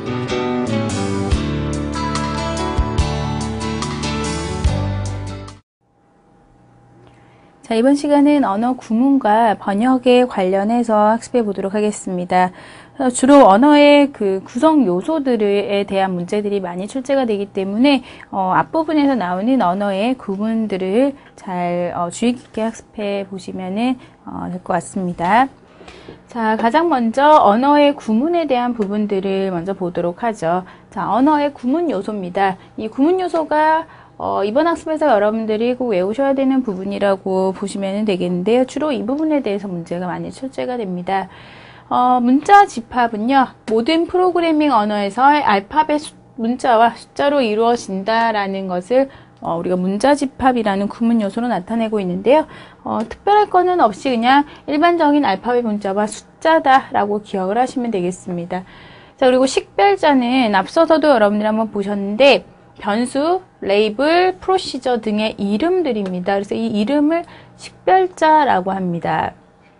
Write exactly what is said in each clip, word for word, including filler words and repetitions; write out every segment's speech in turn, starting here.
자, 이번 시간은 언어 구문과 번역에 관련해서 학습해 보도록 하겠습니다. 주로 언어의 그 구성 요소들에 대한 문제들이 많이 출제가 되기 때문에 어, 앞부분에서 나오는 언어의 구문들을 잘 어, 주의 깊게 학습해 보시면 어, 될 것 같습니다. 자, 가장 먼저 언어의 구문에 대한 부분들을 먼저 보도록 하죠. 자, 언어의 구문 요소입니다. 이 구문 요소가 어, 이번 학습에서 여러분들이 꼭 외우셔야 되는 부분이라고 보시면 되겠는데요. 주로 이 부분에 대해서 문제가 많이 출제가 됩니다. 어, 문자 집합은요, 모든 프로그래밍 언어에서의 알파벳 수, 문자와 숫자로 이루어진다라는 것을 어, 우리가 문자 집합이라는 구문 요소로 나타내고 있는데요. 어, 특별할 거는 없이 그냥 일반적인 알파벳 문자와 숫자다라고 기억을 하시면 되겠습니다. 자, 그리고 식별자는 앞서서도 여러분들이 한번 보셨는데 변수, 레이블, 프로시저 등의 이름들입니다. 그래서 이 이름을 식별자라고 합니다.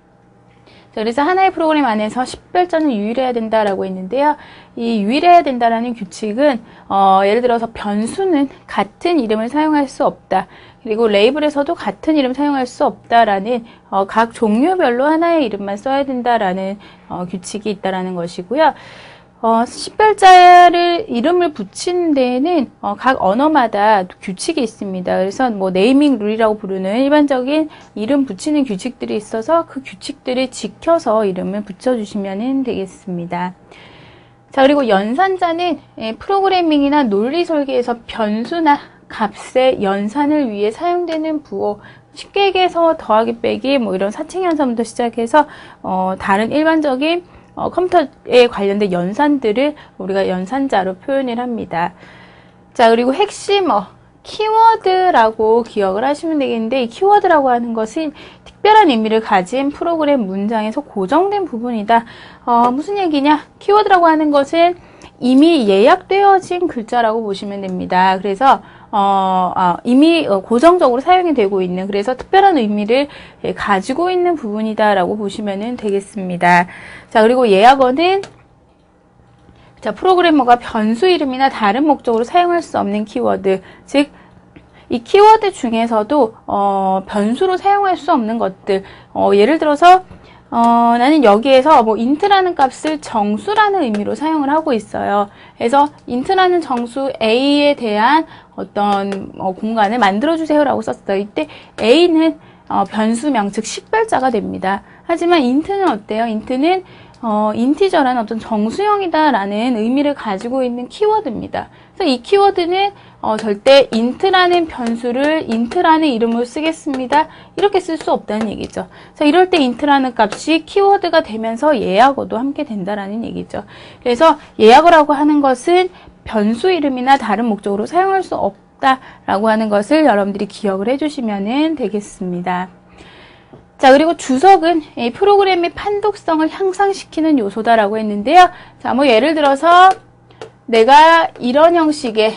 자, 그래서 하나의 프로그램 안에서 식별자는 유일해야 된다라고 했는데요. 이 유일해야 된다라는 규칙은 어, 예를 들어서 변수는 같은 이름을 사용할 수 없다. 그리고 레이블에서도 같은 이름 사용할 수 없다라는 어, 각 종류별로 하나의 이름만 써야 된다라는 어, 규칙이 있다라는 것이고요. 어, 식별자를 이름을 붙이는 데에는 어, 각 언어마다 규칙이 있습니다. 그래서 뭐 네이밍 룰이라고 부르는 일반적인 이름 붙이는 규칙들이 있어서 그 규칙들을 지켜서 이름을 붙여주시면 되겠습니다. 자, 그리고 연산자는 예, 프로그래밍이나 논리 설계에서 변수나 값의 연산을 위해 사용되는 부호, 쉽게 얘기해서 더하기 빼기 뭐 이런 사칙 연산부터 시작해서 어, 다른 일반적인 어, 컴퓨터에 관련된 연산들을 우리가 연산자로 표현을 합니다. 자, 그리고 핵심어, 키워드라고 기억을 하시면 되겠는데, 이 키워드라고 하는 것은 특별한 의미를 가진 프로그램 문장에서 고정된 부분이다. 어, 무슨 얘기냐? 키워드라고 하는 것은 이미 예약되어진 글자라고 보시면 됩니다. 그래서 어, 어, 이미 고정적으로 사용이 되고 있는, 그래서 특별한 의미를 가지고 있는 부분이다라고 보시면 되겠습니다. 자, 그리고 예약어는 자, 프로그래머가 변수 이름이나 다른 목적으로 사용할 수 없는 키워드, 즉 이 키워드 중에서도 어, 변수로 사용할 수 없는 것들, 어, 예를 들어서 어, 나는 여기에서 뭐 int라는 값을 정수라는 의미로 사용을 하고 있어요. 그래서 int라는 정수 a에 대한 어떤 어, 공간을 만들어주세요 라고 썼어요. 이때 a는 어, 변수명, 즉 식별자가 됩니다. 하지만 int는 어때요? int는 어, 인티저라는 어떤 정수형이다 라는 의미를 가지고 있는 키워드입니다. 그래서 이 키워드는 어, 절대 int라는 변수를 int라는 이름으로 쓰겠습니다. 이렇게 쓸 수 없다는 얘기죠. 그래서 이럴 때 int라는 값이 키워드가 되면서 예약어도 함께 된다라는 얘기죠. 그래서 예약어라고 하는 것은 변수 이름이나 다른 목적으로 사용할 수 없다라고 하는 것을 여러분들이 기억을 해주시면 되겠습니다. 자, 그리고 주석은 이 프로그램의 판독성을 향상시키는 요소다라고 했는데요. 자, 뭐 예를 들어서 내가 이런 형식의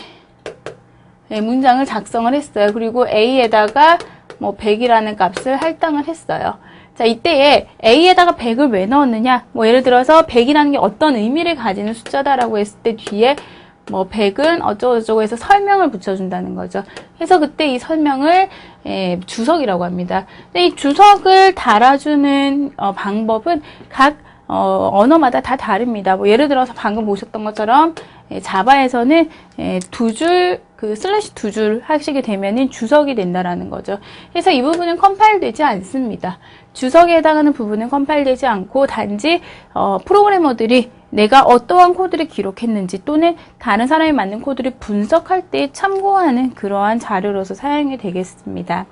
문장을 작성을 했어요. 그리고 a에다가 뭐 백이라는 값을 할당을 했어요. 자, 이때에 a에다가 백을 왜 넣었느냐? 뭐 예를 들어서 백이라는 게 어떤 의미를 가지는 숫자다라고 했을 때 뒤에 뭐 백은 어쩌고저쩌고 해서 설명을 붙여준다는 거죠. 그래서 그때 이 설명을 예, 주석이라고 합니다. 근데 이 주석을 달아주는 어, 방법은 각 어, 언어마다 다 다릅니다. 뭐 예를 들어서 방금 보셨던 것처럼 예, 자바에서는 예, 두 줄, 그 슬래시 두 줄 하시게 되면은 주석이 된다라는 거죠. 그래서 이 부분은 컴파일 되지 않습니다. 주석에 해당하는 부분은 컴파일 되지 않고 단지 어, 프로그래머들이 내가 어떠한 코드를 기록했는지 또는 다른 사람이 만든 코드를 분석할 때 참고하는 그러한 자료로서 사용이 되겠습니다.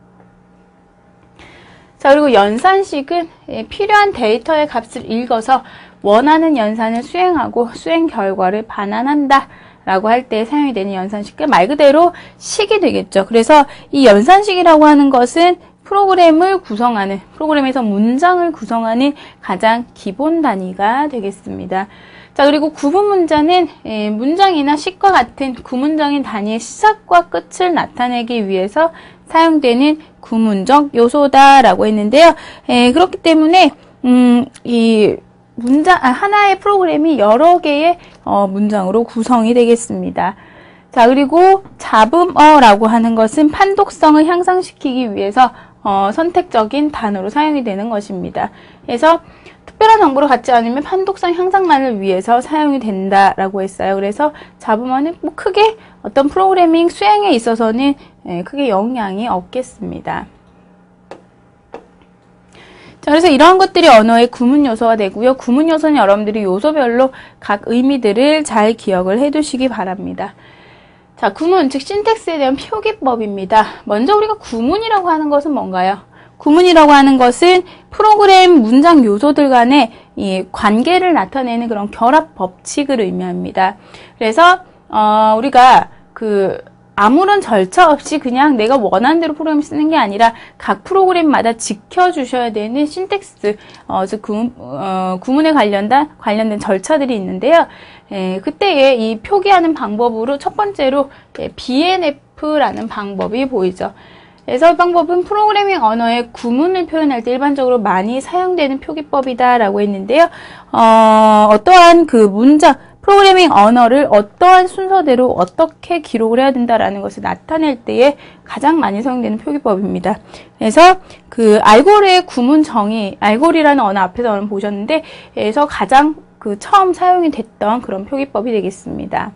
자, 그리고 연산식은 필요한 데이터의 값을 읽어서 원하는 연산을 수행하고 수행 결과를 반환한다 라고 할 때 사용이 되는 연산식, 말 그대로 식이 되겠죠. 그래서 이 연산식이라고 하는 것은 프로그램을 구성하는, 프로그램에서 문장을 구성하는 가장 기본 단위가 되겠습니다. 자, 그리고 구분 문자는 예, 문장이나 식과 같은 구문적인 단위의 시작과 끝을 나타내기 위해서 사용되는 구문적 요소다라고 했는데요. 예, 그렇기 때문에 음, 이 문장, 아, 하나의 프로그램이 여러 개의 어, 문장으로 구성이 되겠습니다. 자, 그리고 잡음어라고 하는 것은 판독성을 향상시키기 위해서 어, 선택적인 단어로 사용이 되는 것입니다. 그래서 특별한 정보를 갖지 않으면 판독성 향상만을 위해서 사용이 된다라고 했어요. 그래서 잡음어는 뭐 크게 어떤 프로그래밍 수행에 있어서는 예, 크게 영향이 없겠습니다. 자, 그래서 이러한 것들이 언어의 구문 요소가 되고요. 구문 요소는 여러분들이 요소별로 각 의미들을 잘 기억을 해 두시기 바랍니다. 자, 구문, 즉 신텍스에 대한 표기법입니다. 먼저 우리가 구문이라고 하는 것은 뭔가요? 구문이라고 하는 것은 프로그램 문장 요소들 간의 이 관계를 나타내는 그런 결합 법칙을 의미합니다. 그래서 어, 우리가 그 아무런 절차 없이 그냥 내가 원하는 대로 프로그램을 쓰는 게 아니라 각 프로그램마다 지켜주셔야 되는 신텍스, 어, 즉 구문, 어, 구문에 관련된, 관련된 절차들이 있는데요. 예, 그때에 이 표기하는 방법으로 첫 번째로 예, 비엔에프라는 방법이 보이죠. 그래서 이 방법은 프로그래밍 언어의 구문을 표현할 때 일반적으로 많이 사용되는 표기법이다라고 했는데요. 어, 어떠한 그 문장, 프로그래밍 언어를 어떠한 순서대로 어떻게 기록을 해야 된다라는 것을 나타낼 때에 가장 많이 사용되는 표기법입니다. 그래서 그 알고리의 구문 정의, 알고리라는 언어 앞에서 여러분 보셨는데, 그래서 가장 그 처음 사용이 됐던 그런 표기법이 되겠습니다.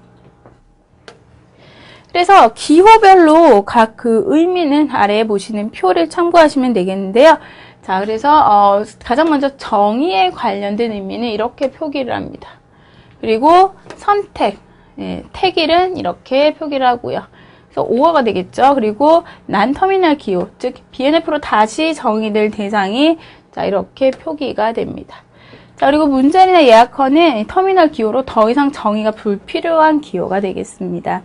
그래서 기호별로 각 그 의미는 아래에 보시는 표를 참고하시면 되겠는데요. 자, 그래서 어, 가장 먼저 정의에 관련된 의미는 이렇게 표기를 합니다. 그리고 선택, 예, 택일은 이렇게 표기를 하고요. 그래서 오어가 되겠죠. 그리고 난 터미널 기호, 즉 비엔에프로 다시 정의될 대상이 자 이렇게 표기가 됩니다. 자, 그리고 문자리나 예약어는 터미널 기호로 더 이상 정의가 불필요한 기호가 되겠습니다.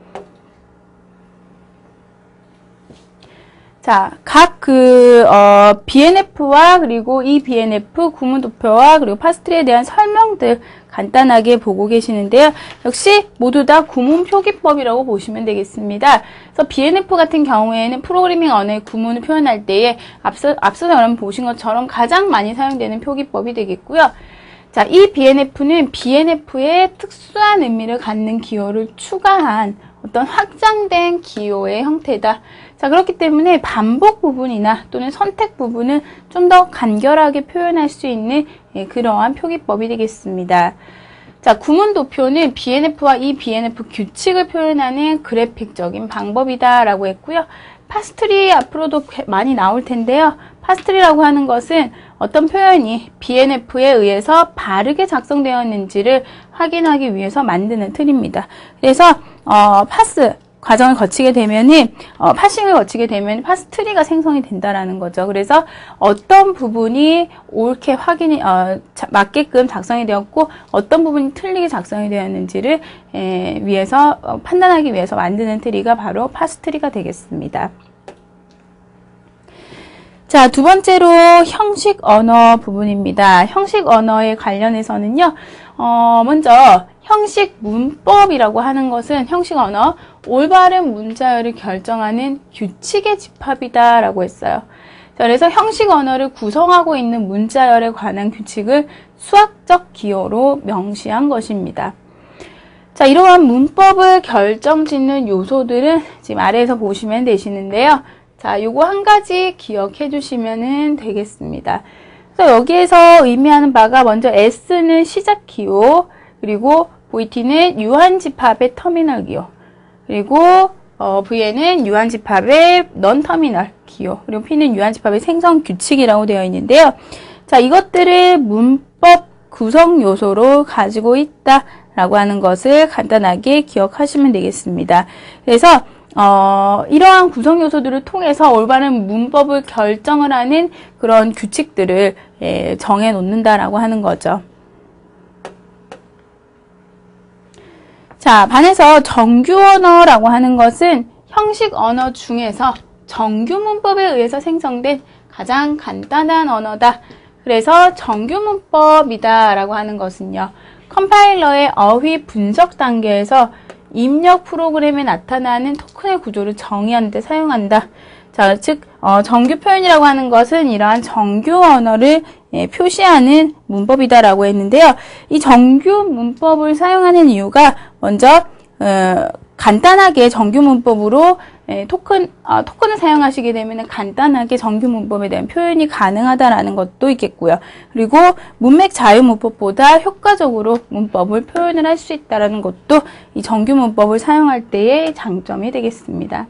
자, 각 그, 어, 비엔에프와 그리고 이 비엔에프 구문도표와 그리고 파스트리에 대한 설명들 간단하게 보고 계시는데요. 역시 모두 다 구문 표기법이라고 보시면 되겠습니다. 그래서 비엔에프 같은 경우에는 프로그래밍 언어의 구문을 표현할 때에 앞서, 앞서서 여러분 보신 것처럼 가장 많이 사용되는 표기법이 되겠고요. 자, 이 비엔에프는 비엔에프의 특수한 의미를 갖는 기호를 추가한 어떤 확장된 기호의 형태다. 자, 그렇기 때문에 반복 부분이나 또는 선택 부분은 좀 더 간결하게 표현할 수 있는 예, 그러한 표기법이 되겠습니다. 자, 구문도표는 비엔에프와 이 비엔에프 규칙을 표현하는 그래픽적인 방법이다라고 했고요. 파스트리 앞으로도 많이 나올 텐데요. 파스트리라고 하는 것은 어떤 표현이 비엔에프에 의해서 바르게 작성되었는지를 확인하기 위해서 만드는 틀입니다. 그래서 어, 파스 과정을 거치게 되면은 어, 파싱을 거치게 되면 파스트리가 생성이 된다라는 거죠. 그래서 어떤 부분이 옳게 확인이 어, 자, 맞게끔 작성이 되었고 어떤 부분이 틀리게 작성이 되었는지를 에, 위해서 어, 판단하기 위해서 만드는 트리가 바로 파스트리가 되겠습니다. 자, 두 번째로 형식 언어 부분입니다. 형식 언어에 관련해서는요, 어, 먼저 형식 문법이라고 하는 것은 형식 언어, 올바른 문자열을 결정하는 규칙의 집합이다라고 했어요. 자, 그래서 형식 언어를 구성하고 있는 문자열에 관한 규칙을 수학적 기호로 명시한 것입니다. 자, 이러한 문법을 결정짓는 요소들은 지금 아래에서 보시면 되시는데요. 자, 요거 한 가지 기억해 주시면 되겠습니다. 그래서 여기에서 의미하는 바가 먼저 S는 시작 기호, 그리고 브이티는 유한집합의 터미널 기호, 그리고 어, 브이엔은 유한집합의 넌터미널 기호, 그리고 P는 유한집합의 생성 규칙이라고 되어 있는데요. 자, 이것들을 문법 구성 요소로 가지고 있다라고 하는 것을 간단하게 기억하시면 되겠습니다. 그래서 어, 이러한 구성 요소들을 통해서 올바른 문법을 결정을 하는 그런 규칙들을 예, 정해 놓는다라고 하는 거죠. 자, 반해서 정규 언어라고 하는 것은 형식 언어 중에서 정규 문법에 의해서 생성된 가장 간단한 언어다. 그래서 정규 문법이다라고 하는 것은요, 컴파일러의 어휘 분석 단계에서 입력 프로그램에 나타나는 토큰의 구조를 정의하는 데 사용한다. 자, 즉 어, 정규 표현이라고 하는 것은 이러한 정규 언어를 예, 표시하는 문법이다라고 했는데요. 이 정규 문법을 사용하는 이유가 먼저 어, 간단하게 정규 문법으로 예, 토큰, 아, 토큰을 사용하시게 되면 간단하게 정규 문법에 대한 표현이 가능하다라는 것도 있겠고요. 그리고 문맥 자유 문법보다 효과적으로 문법을 표현을 할 수 있다라는 것도 이 정규 문법을 사용할 때의 장점이 되겠습니다.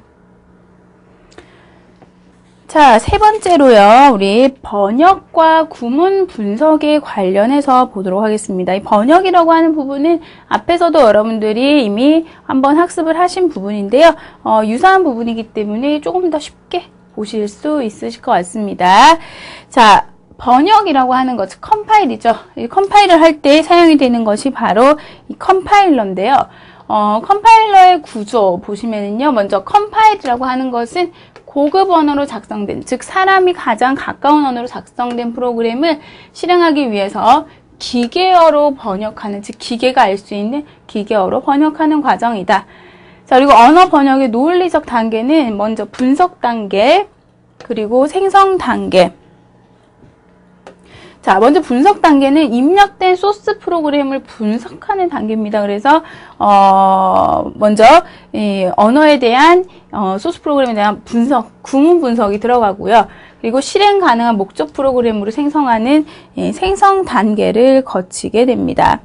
자, 세 번째로요, 우리 번역과 구문 분석에 관련해서 보도록 하겠습니다. 이 번역이라고 하는 부분은 앞에서도 여러분들이 이미 한번 학습을 하신 부분인데요. 어, 유사한 부분이기 때문에 조금 더 쉽게 보실 수 있으실 것 같습니다. 자, 번역이라고 하는 것, 즉 컴파일이죠. 이 컴파일을 할 때 사용이 되는 것이 바로 이 컴파일러인데요. 어, 컴파일러의 구조 보시면은요, 먼저 컴파일이라고 하는 것은 고급 언어로 작성된, 즉 사람이 가장 가까운 언어로 작성된 프로그램을 실행하기 위해서 기계어로 번역하는, 즉 기계가 알 수 있는 기계어로 번역하는 과정이다. 자, 그리고 언어 번역의 논리적 단계는 먼저 분석 단계, 그리고 생성 단계. 자, 먼저 분석 단계는 입력된 소스 프로그램을 분석하는 단계입니다. 그래서 어 먼저 이 언어에 대한 어 소스 프로그램에 대한 분석, 구문 분석이 들어가고요. 그리고 실행 가능한 목적 프로그램으로 생성하는 예, 생성 단계를 거치게 됩니다.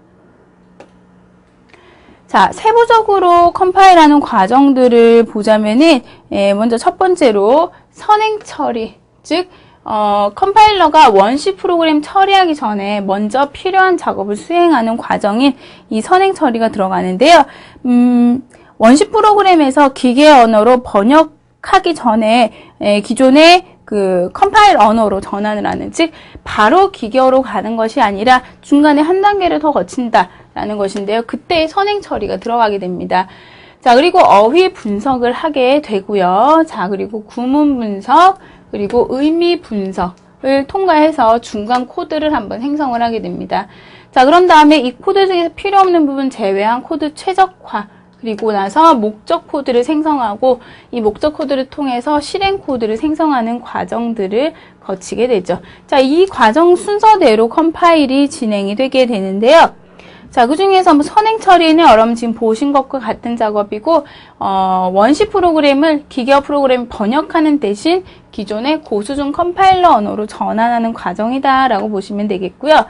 자, 세부적으로 컴파일하는 과정들을 보자면은 예, 먼저 첫 번째로 선행 처리, 즉 어, 컴파일러가 원시 프로그램 처리하기 전에 먼저 필요한 작업을 수행하는 과정인 이 선행 처리가 들어가는데요. 음, 원시 프로그램에서 기계 언어로 번역하기 전에 에, 기존의 그 컴파일 언어로 전환을 하는, 즉 바로 기계어로 가는 것이 아니라 중간에 한 단계를 더 거친다라는 것인데요. 그때 선행 처리가 들어가게 됩니다. 자, 그리고 어휘 분석을 하게 되고요. 자, 그리고 구문 분석, 그리고 의미 분석을 통과해서 중간 코드를 한번 생성을 하게 됩니다. 자, 그런 다음에 이 코드 중에서 필요 없는 부분 제외한 코드 최적화, 그리고 나서 목적 코드를 생성하고 이 목적 코드를 통해서 실행 코드를 생성하는 과정들을 거치게 되죠. 자, 이 과정 순서대로 컴파일이 진행이 되게 되는데요. 자, 그 중에서 뭐 선행 처리는 여러분 지금 보신 것과 같은 작업이고, 어, 원시 프로그램을 기계어 프로그램 번역하는 대신 기존의 고수준 컴파일러 언어로 전환하는 과정이다라고 보시면 되겠고요.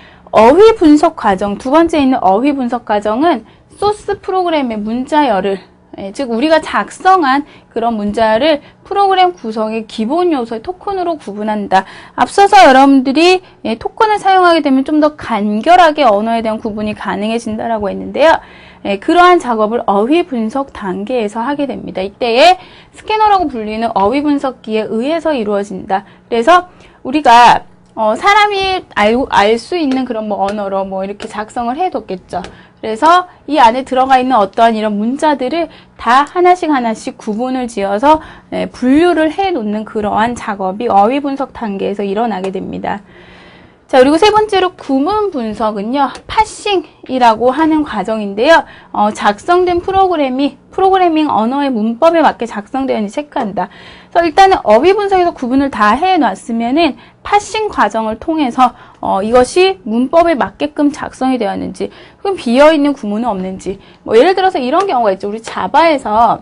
어휘 분석 과정, 두 번째 있는 어휘 분석 과정은 소스 프로그램의 문자열을, 예, 즉 우리가 작성한 그런 문자를 프로그램 구성의 기본 요소의 토큰으로 구분한다. 앞서서 여러분들이 예, 토큰을 사용하게 되면 좀 더 간결하게 언어에 대한 구분이 가능해진다라고 했는데요. 예, 그러한 작업을 어휘 분석 단계에서 하게 됩니다. 이때에 스캐너라고 불리는 어휘 분석기에 의해서 이루어진다. 그래서 우리가 어, 사람이 알 수 있는 그런 뭐 언어로 뭐 이렇게 작성을 해뒀겠죠. 그래서 이 안에 들어가 있는 어떠한 이런 문자들을 다 하나씩 하나씩 구분을 지어서 네, 분류를 해 놓는 그러한 작업이 어휘 분석 단계에서 일어나게 됩니다. 자, 그리고 세 번째로 구문 분석은요, 파싱이라고 하는 과정인데요. 어, 작성된 프로그램이 프로그래밍 언어의 문법에 맞게 작성되었는지 체크한다. 그래서 일단은 어휘 분석에서 구분을 다 해놨으면은 파싱 과정을 통해서 어, 이것이 문법에 맞게끔 작성이 되었는지, 그럼 비어있는 구문은 없는지, 뭐 예를 들어서 이런 경우가 있죠. 우리 자바에서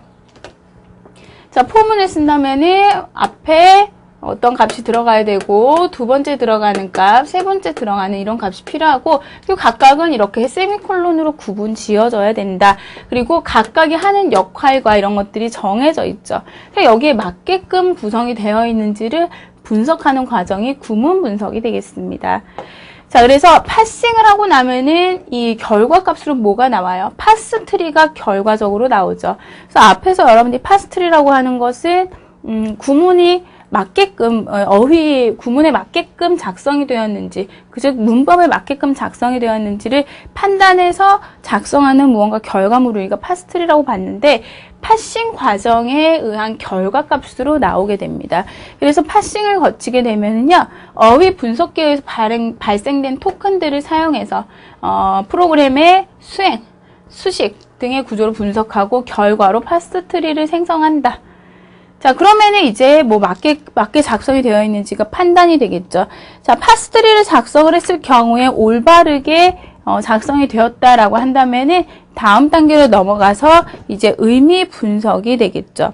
자, 포문을 쓴다면은 앞에 어떤 값이 들어가야 되고, 두 번째 들어가는 값, 세 번째 들어가는 이런 값이 필요하고, 그리고 각각은 이렇게 세미콜론으로 구분 지어져야 된다. 그리고 각각이 하는 역할과 이런 것들이 정해져 있죠. 그래서 여기에 맞게끔 구성이 되어 있는지를 분석하는 과정이 구문 분석이 되겠습니다. 자, 그래서 파싱을 하고 나면은 이 결과값으로 뭐가 나와요? 파스트리가 결과적으로 나오죠. 그래서 앞에서 여러분들이 파스트리라고 하는 것은 음, 구문이 맞게끔 어휘 구문에 맞게끔 작성이 되었는지, 그즉 문법에 맞게끔 작성이 되었는지를 판단해서 작성하는 무언가 결과물을 우리가 파스트리라고 봤는데, 파싱 과정에 의한 결과값으로 나오게 됩니다. 그래서 파싱을 거치게 되면은요, 어휘 분석기에서 발행, 발생된 토큰들을 사용해서 어, 프로그램의 수행, 수식 등의 구조를 분석하고 결과로 파스트리를 생성한다. 자, 그러면은 이제 뭐 맞게, 맞게 작성이 되어 있는지가 판단이 되겠죠. 자, 파스트리를 작성을 했을 경우에 올바르게 어, 작성이 되었다라고 한다면은 다음 단계로 넘어가서 이제 의미 분석이 되겠죠.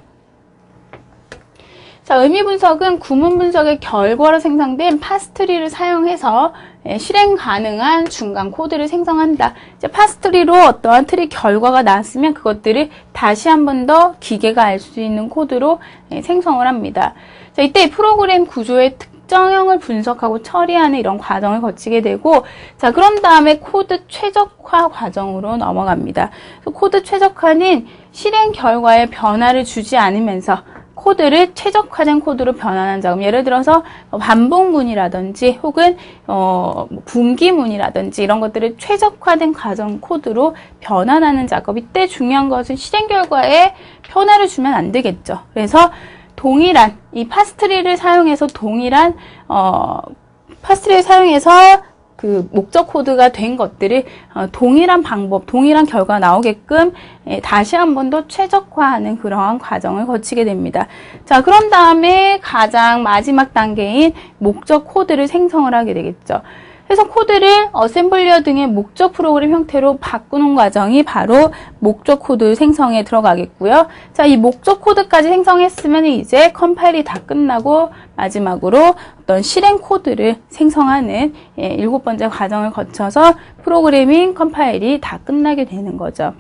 자, 의미 분석은 구문 분석의 결과로 생성된 파스트리를 사용해서 실행 가능한 중간 코드를 생성한다. 이제 파스트리로 어떠한 트리 결과가 나왔으면 그것들을 다시 한 번 더 기계가 알 수 있는 코드로 생성을 합니다. 자, 이때 프로그램 구조의 특정형을 분석하고 처리하는 이런 과정을 거치게 되고, 자, 그런 다음에 코드 최적화 과정으로 넘어갑니다. 코드 최적화는 실행 결과에 변화를 주지 않으면서 코드를 최적화된 코드로 변환한 작업. 예를 들어서 반복문이라든지 혹은 어, 분기문이라든지 이런 것들을 최적화된 과정 코드로 변환하는 작업. 이때 중요한 것은 실행 결과에 변화를 주면 안 되겠죠. 그래서 동일한 이 파스트리를 사용해서 동일한 어, 파스트리를 사용해서 그 목적 코드가 된 것들을 어, 동일한 방법, 동일한 결과 나오게끔 예, 다시 한 번 더 최적화하는 그러한 과정을 거치게 됩니다. 자, 그런 다음에 가장 마지막 단계인 목적 코드를 생성을 하게 되겠죠. 그래서 코드를 어셈블리어 등의 목적 프로그램 형태로 바꾸는 과정이 바로 목적 코드 생성에 들어가겠고요. 자, 이 목적 코드까지 생성했으면 이제 컴파일이 다 끝나고 마지막으로 어떤 실행 코드를 생성하는 예, 일곱 번째 과정을 거쳐서 프로그래밍 컴파일이 다 끝나게 되는 거죠.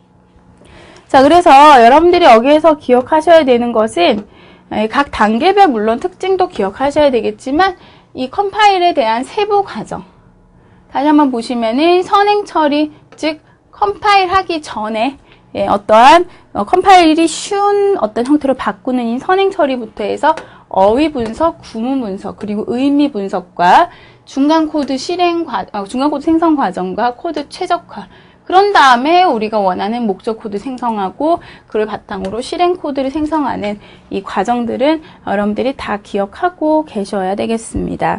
자, 그래서 여러분들이 여기에서 기억하셔야 되는 것은 예, 각 단계별 물론 특징도 기억하셔야 되겠지만 이 컴파일에 대한 세부 과정. 다시 한번 보시면은 선행 처리, 즉 컴파일 하기 전에 예, 어떠한 어, 컴파일이 쉬운 어떤 형태로 바꾸는 이 선행 처리부터 해서 어휘 분석, 구문 분석, 그리고 의미 분석과 중간 코드 실행 과, 어, 중간 코드 생성 과정과 코드 최적화. 그런 다음에 우리가 원하는 목적 코드 생성하고 그를 바탕으로 실행 코드를 생성하는 이 과정들은 여러분들이 다 기억하고 계셔야 되겠습니다.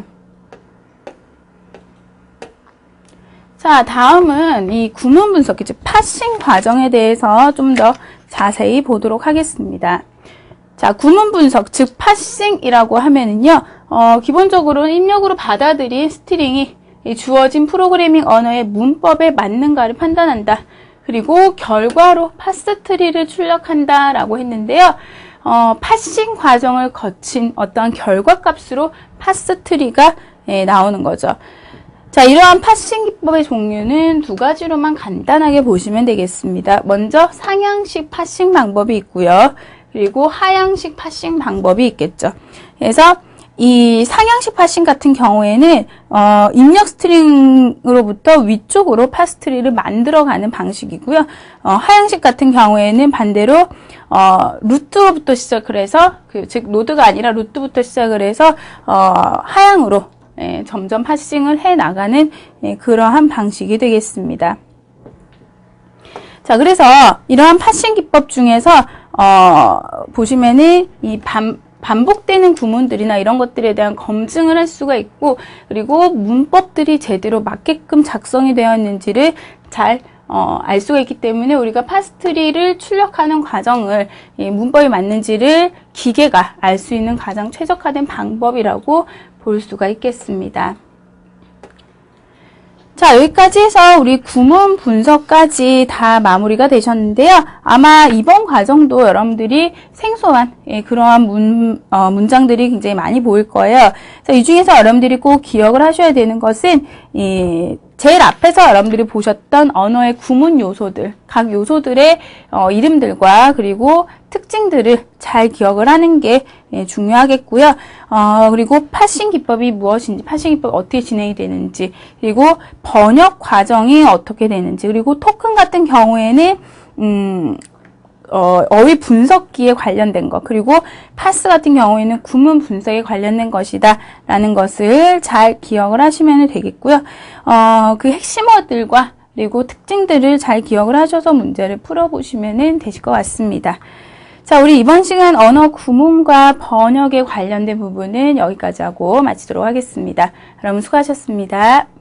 자, 다음은 이 구문 분석, 즉 파싱 과정에 대해서 좀 더 자세히 보도록 하겠습니다. 자, 구문 분석, 즉 파싱이라고 하면은요, 어, 기본적으로는 입력으로 받아들인 스트링이 주어진 프로그래밍 언어의 문법에 맞는가를 판단한다. 그리고 결과로 파스트리를 출력한다 라고 했는데요. 어, 파싱 과정을 거친 어떠한 결과값으로 파스트리가 예, 나오는 거죠. 자, 이러한 파싱 기법의 종류는 두 가지로만 간단하게 보시면 되겠습니다. 먼저 상향식 파싱 방법이 있고요. 그리고 하향식 파싱 방법이 있겠죠. 그래서 이 상향식 파싱 같은 경우에는 어, 입력 스트링으로부터 위쪽으로 파스트리를 만들어가는 방식이고요. 어, 하향식 같은 경우에는 반대로 어, 루트부터 시작을 해서 그, 즉 노드가 아니라 루트부터 시작을 해서 어, 하향으로 예, 점점 파싱을 해 나가는 예, 그러한 방식이 되겠습니다. 자, 그래서 이러한 파싱 기법 중에서 어, 보시면은 이 반 반복되는 구문들이나 이런 것들에 대한 검증을 할 수가 있고, 그리고 문법들이 제대로 맞게끔 작성이 되어 있는지를 잘 어, 알 수가 있기 때문에 우리가 파스트리를 출력하는 과정을 예, 문법이 맞는지를 기계가 알 수 있는 가장 최적화된 방법이라고 볼 수가 있겠습니다. 자, 여기까지 해서 우리 구문 분석까지 다 마무리가 되셨는데요. 아마 이번 과정도 여러분들이 생소한 예, 그러한 문, 어, 문장들이 굉장히 많이 보일 거예요. 자, 이 중에서 여러분들이 꼭 기억을 하셔야 되는 것은 예, 제일 앞에서 여러분들이 보셨던 언어의 구문 요소들, 각 요소들의 어, 이름들과 그리고 특징들을 잘 기억을 하는 게 예, 중요하겠고요. 어, 그리고 파싱 기법이 무엇인지, 파싱 기법이 어떻게 진행이 되는지, 그리고 번역 과정이 어떻게 되는지, 그리고 토큰 같은 경우에는 음, 어, 어휘 분석기에 관련된 것, 그리고 파스 같은 경우에는 구문 분석에 관련된 것이다 라는 것을 잘 기억을 하시면 되겠고요. 어, 그 핵심어들과 그리고 특징들을 잘 기억을 하셔서 문제를 풀어보시면 되실 것 같습니다. 자, 우리 이번 시간 언어 구문과 번역에 관련된 부분은 여기까지 하고 마치도록 하겠습니다. 여러분 수고하셨습니다.